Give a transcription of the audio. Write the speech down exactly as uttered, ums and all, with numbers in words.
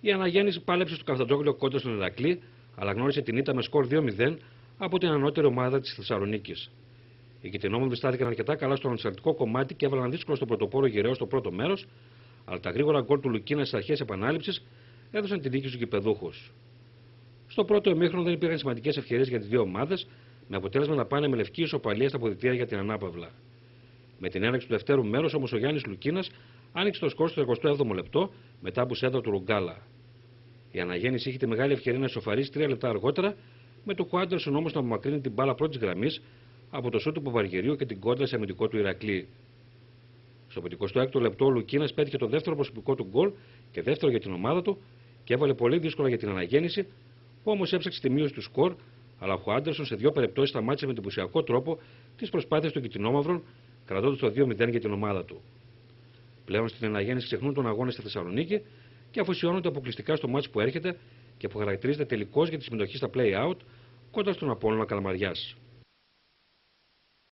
Η Αναγέννηση πάλεψε στο Καφτατζόγλιο κόντρα στον Ηρακλή, αλλά γνώρισε την ήττα με σκορ δύο μηδέν από την ανώτερη ομάδα τη Θεσσαλονίκη. Οι Κιτρινόμαυροι στάθηκαν αρκετά καλά στο αντιστατικό κομμάτι και έβαλαν δύσκολο στο πρωτοπόρο γυραίο στο πρώτο μέρο, αλλά τα γρήγορα γκολ του Λουκίνα στι αρχέ επανάληψη έδωσαν την νίκη στου γηπεδούχου. Στο πρώτο ημίχρονο δεν υπήρχαν σημαντικέ ευκαιρίες για τι δύο ομάδες, με αποτέλεσμα να πάνε με λευκή ισοπαλία στα αποδυτήρια για την ανάπαυλα. Με την έναρξη του δευτέρου μέρους όμως ο Γιάννης Λουκίνας άνοιξε το σκορ στο εικοστό έβδομο λεπτό μετά από σέντρα του Ρουγκάλα. Η Αναγέννηση είχε τη μεγάλη ευκαιρία να ισοφαρίσει τρία λεπτά αργότερα, με το Χουάντερσον όμως να απομακρύνει την μπάλα πρώτης γραμμής από το σούτ του Παπαργυρίου και την κόντρα σε αμυντικό του Ηρακλή. Στο πενηκοστό έκτο λεπτό ο Λουκίνας πέτυχε το δεύτερο προσωπικό του γκολ και δεύτερο για την ομάδα του και έβαλε πολύ δύσκολα για την Αναγέννηση, που όμως έψαξε τη μείωση του σκορ, αλλά ο Άντερσον σε δύο περιπτώσεις σταμάτησε με εντυπωσιακό τρόπο τις προσπάθειες των Κιτρινόμαυρων, κρατώντας το δύο μηδέν για την ομάδα του. Πλέον στην Αναγέννηση ξεχνούν τον αγώνα στη Θεσσαλονίκη και αφοσιώνονται αποκλειστικά στο μάτς που έρχεται και που χαρακτηρίζεται τελικώς για τη συμμετοχή στα play-out κοντά στον Απόλλωνα Καλαμαριάς.